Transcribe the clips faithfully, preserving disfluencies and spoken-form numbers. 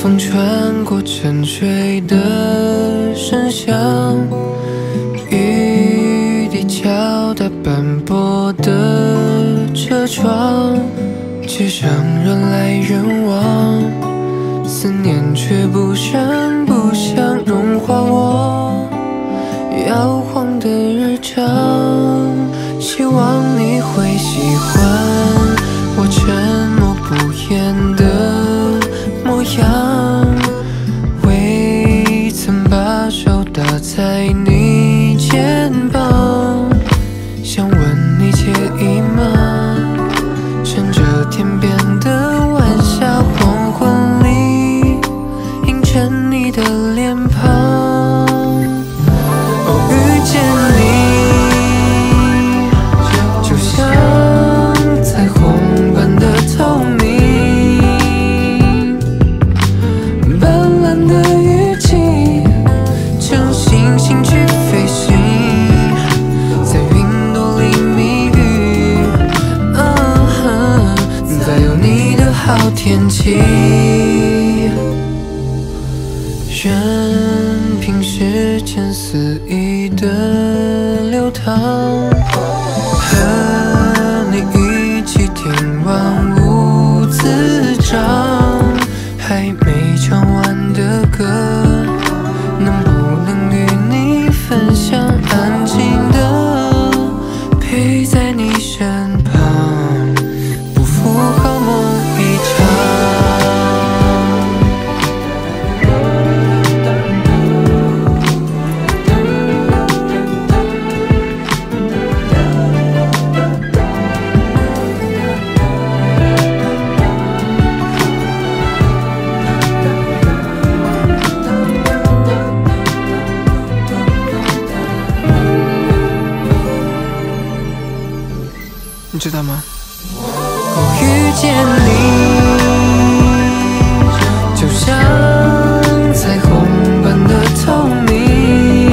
风穿过沉睡的深巷，雨滴敲打斑驳的车窗，街上人来人往，思念却不声不响融化我摇晃的日常。希望你会喜欢我沉默不言的模样，未曾把手搭在你肩膀，想问你介意吗？趁着天边的晚霞黄昏里，映衬你的脸庞。哦，遇见你，就像彩虹般的透明，斑斓的雨季，乘星星去飞行，在云朵里迷语，啊，再有你的好天气。任凭时间肆意的流淌，和你一起听完无字章，还没唱完的歌，能不能与你分享？安静的陪在你身旁，不负好梦一场。你知道吗？哦，遇见你，就像彩虹般的透明，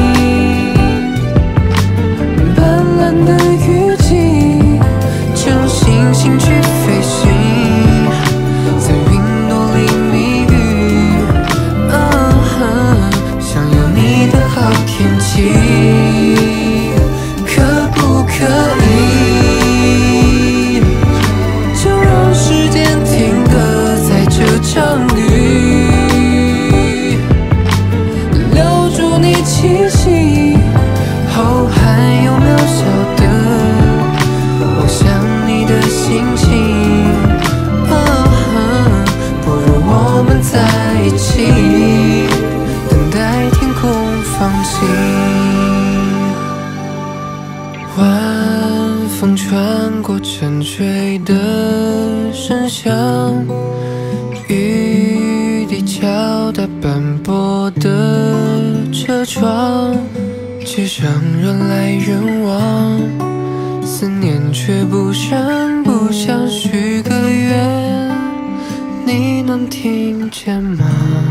斑斓的雨季，乘星星去飞行，在云朵里迷语，啊，想有你的好天气，可不可以？场雨，留住你气息，后还有渺小的我想你的心情，啊，不如我们在一起，等待天空放晴。晚风穿过沉睡的深巷，雨滴敲打斑驳的车窗，街上人来人往，思念却不声不响。许个愿，你能听见吗？